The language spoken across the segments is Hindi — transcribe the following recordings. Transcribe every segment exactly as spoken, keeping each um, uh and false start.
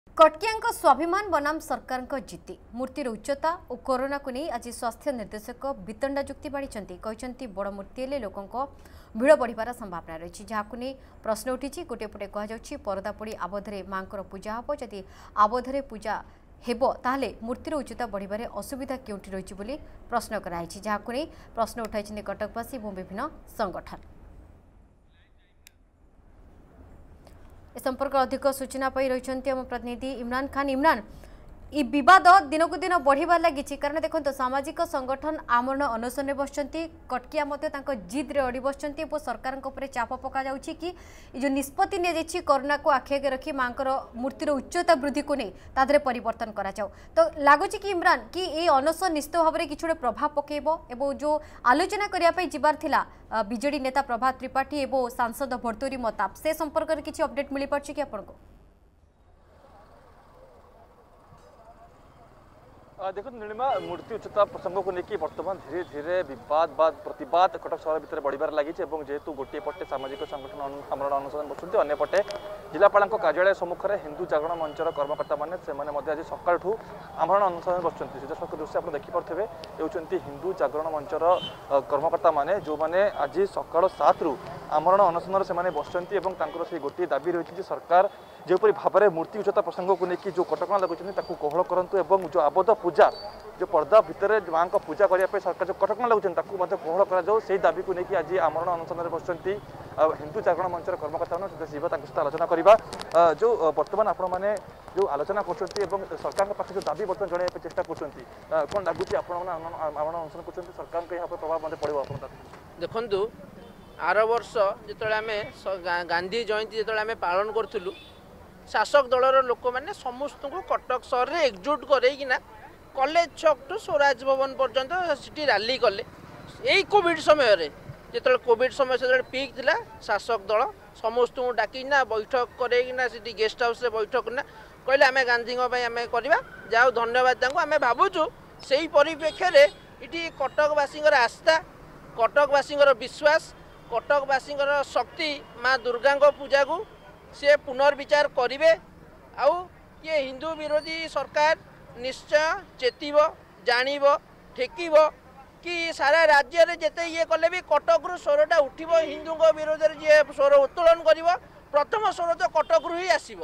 कटकिया स्वाभिमान बनाम सरकार जीति मूर्तिर उच्चता और कोरोना को नहीं आज स्वास्थ्य निर्देशक वितंडा जुक्ति बाढ़ी बड़ मूर्ति हेले लोकों भिड़ बढ़िबार संभावना रही जहां नहीं प्रश्न उठी गोटे पटे कहुच्छी परदा पड़ी आबोधरे माँ पूजा हम जदि आबोधरे पूजा हेबो ताहले मूर्तिर उच्चता बढ़िबारे असुविधा केउठी रही बोली प्रश्न कराई जहां नहीं प्रश्न उठाई कटकवासी और विभिन्न संगठन। ए संपर्क अधिक सूचना पाई रही आम प्रतिनिधि इमरान खान। इमरान इ विवाद दिनकू दिन बढ़िबार लगी कारण देखो सामाजिक संगठन आमरण अनशन बसचंती कटकिया जिद रे अड़ी बसचंती सरकार चाप पका जाउछि कि जो निष्पत्ति नि जाइछि कोरोना को आखि आगे रखी माँ मूर्तिर उच्चता वृद्धि को नहीं तादरे परिवर्तन करा जाओ तो लगुच कि इमरान कि ये अनशन निश्चित भाव में किसी प्रभाव पकेबो एवं जो आलोचना करने जिबार थिला बीजेडी नेता प्रभात त्रिपाठी एवं सांसद भर्तुरी मताब से संपर्क में किसी अपडेट मिल पार्छ कि आपको? देखो नीलिमा मूर्ति उच्चता प्रसंग को लेकिन बर्तमान धीरे धीरे विवाद बाद प्रतिवाद कटक सहर भितर बढ़िबार लगी जेहेतु गोटे पटे सामाजिक संगठन आमरण अनशन बसुँच अंपटे जिलापाल कार्यालय सम्मुख में हिंदू जागरण मंचर कर्मकर्ता मैंने आज सका आमरण अनशन बसुँच सीधासख दृश्य आप देखिपे ये हिंदू जागरण मंचर कर्मकर्ता मैंने जो मैंने आज सका सात रु आमरण अनशन से बसुँच से गोटे दाबी रही सरकार जोपरी भाव में मूर्ति उच्चता प्रसंग को लेकिन जो कटक लगुच कोहल करूँ जो आबद्ध पूजा जो पर्दा भितर माँ को पूजा करने सरकार जो कटक लगुच कोहल कर दाबी को लेकिन आज आमरण अनशन बसुँच हिंदू जागरण मंचर कर्मकर्ता जीव सहित आलोचना करवा जो बर्तमान आपण मैंने जो आलोचना कर सरकार पाखे जो दाबी बर्तमान जन चेष्टा कर कौन लगुच आमरण अनशन कर सरकार को यहाँ प्रभाव पड़ो देखु आर वर्ष जो आम गांधी जयंती जो आम पालन करूँ शासक दलर लोक मैंने समस्त को कटक सहर में एकजुट करना कॉलेज छक टू स्वराज भवन पर्यंत सिटी रैली कले यही कोविड समय जो कोविड समय से पीक थिला शासक दल समस्त को डाकिना बैठक करना सिटी गेस्ट हाउस बैठक करना कहले आम गांधी आम करवा जाओ धन्यवाद आम भावुँ से परिप्रेक्षी ये कटकवासी आस्था कटकवासी विश्वास कटकवासी शक्ति माँ दुर्गा पूजा को सी पुनर्विचार करेंगे आउ ये हिंदू विरोधी सरकार निश्चय चेतब जानब ठेकब कि सारा राज्य में जिते ये कले भी कटक रु स्वरटा उठब हिंदू विरोध में जी स्वर उत्तोलन कर प्रथम स्वर तो कटक रु ही आसब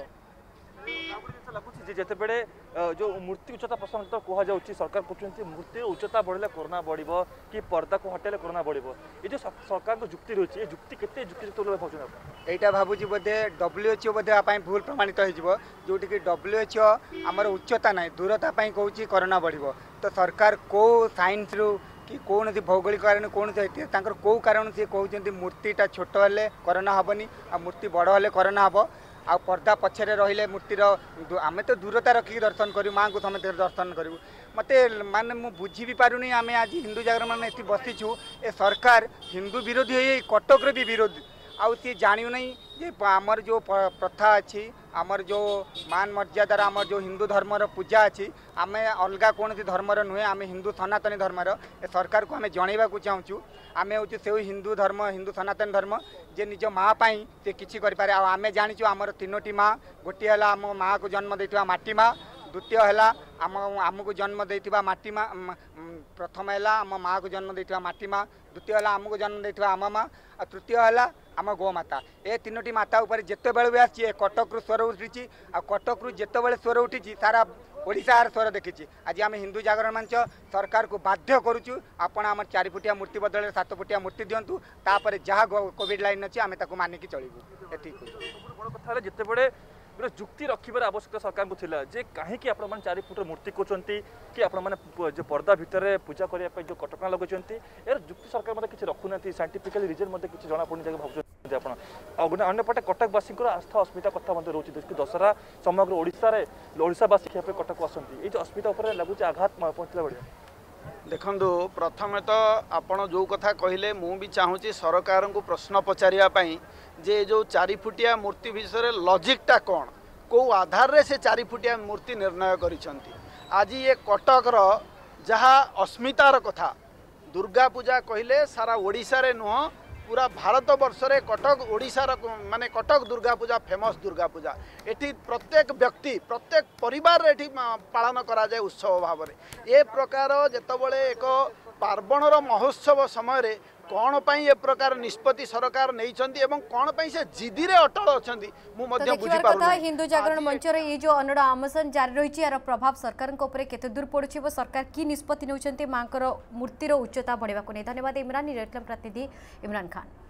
जिते बड़े जो मूर्ति उच्चता प्रसंग तो कहुच्छी सरकार कहते मूर्ति उच्चता बढ़ले कोरोना बढ़ कि पर्दा को हटेले कोरोना बढ़ ये जो सरकार जुक्ति रही है जुक्ति केते जुक्ति यहाँ भावुँ बोधे डब्ल्यूएचओ बोधे भूल प्रमाणित होटी कि डब्ल्यूएचओ आमर उच्चता ना दूरता कहूँ कोरोना बढ़ तो सरकार कौ साइंस रु कि कौन भौगोलिक कारण कौन इतिहास कौ कारण सी कहते मूर्तिटा छोट हेले कोरोना हेनी आ मूर्ति बड़ हेले कोरोना हम आ पर्दा पछरे रहिले मूर्तिर आमे तो दूरता रखिक दर्शन करूँ माँ को समेत दर्शन करूँ मत माने मु बुझी भी पारुनी आमे आज हिंदू जागरण मान ये बसीचु ए सरकार हिंदू विरोधी हो कटक भी विरोधी आउ सी जानू नहीं जे आमर जो प्रथा अच्छी आमर जो मान मर्यादार आमर जो हिंदू धर्मर पूजा अच्छी आमे अलगा कौन धर्मर नुहे आमे हिंदू सनातनी धर्मर ए सरकार को आमे जनइबा को चाहूँ आमे हूँ से हिंदू धर्म हिंदू सनातन धर्म जे निज माँ पाई से किसी करें आमे जाचु आमर तीनोटी माँ गोटे है आम माँ को जन्म देता माटी माँ द्वितीय है आम आमको जन्म देता माटी माँ प्रथम है आम माँ को जन्म देता माटी माँ द्वितीय है आमको जन्म देता आम माँ और तृतीय है आम गोमाता ए तीनोटी माता उपर जिते बड़े भी आसी कटक रु स्वर उठी आ कटक रु जिते बड़े स्वर उठी सारा ओडिशार स्वर देखी आज आम हिंदू जागरण मंच सरकार को बाध्य करुचु आपण आम चार फुटिया मूर्ति बदल सात फुटिया मूर्ति दिंतु तापर जहाँ कोविड लाइन अच्छी आम मानिकी चलू ए जिते बड़े गोटे जुक्ति रखिबार आवश्यकता सरकार को थिला जे कहीं चार फुट मूर्ति कहते कि आपण जो पर्दा भितर पूजा करने जो कटकणा लगुंट यार जुक्ति सरकार मतलब किसी रखुना साइंटिफिकली रिजन मतलब किसी जना पड़नी भाव अंपटे कटकवासी आस्था अस्मिता कथा रोचे दशहरा समग्र ओडावासी खेप कटक आसती ये अस्मिता लगुच आघात पहुँचला बढ़िया देखो प्रथम तो आपण जो कथा कहले मु भी चाहूँगी सरकार को प्रश्न पचारियापाई जे जो चारि फुटिया मूर्ति विषय लॉजिकटा कौन कौ आधार रे से चारि फुटिया मूर्ति निर्णय करिसंती आज ये कटकर जहाँ अस्मितार कथा दुर्गा पूजा कहले सारा ओडिशा रे नुह पूरा भारत वर्ष रे कटक ओडिशार माने कटक दुर्गा पूजा फेमस दुर्गा पूजा एठी प्रत्येक व्यक्ति प्रत्येक परिवार एठी पालन करा जाए उत्सव भाव में ए प्रकार जेतबळे एक पार्वणर महोत्सव समय रे कौन पाई ए प्रकार निष्पत्ति सरकार नहीं एवं कौन पाई से जिदी रे अटल अछंती मु मध्य बुझी पारु कथा हिंदू जागरण मंच रे ये जो अनड़ा आमसन जारी रही यार प्रभाव सरकार को ऊपर केते दूर पड़ुछि सरकार की निष्पत्ति नउछंती मांकर मूर्तिर उच्चता बढ़ेबा को नै धन्यवाद इमरान प्रतिनिधि इमरान खान।